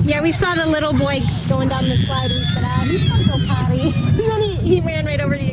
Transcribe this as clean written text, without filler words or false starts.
Yeah, we saw the little boy going down the slide and we said, ah, he's gotta go potty. And then he ran right over to you.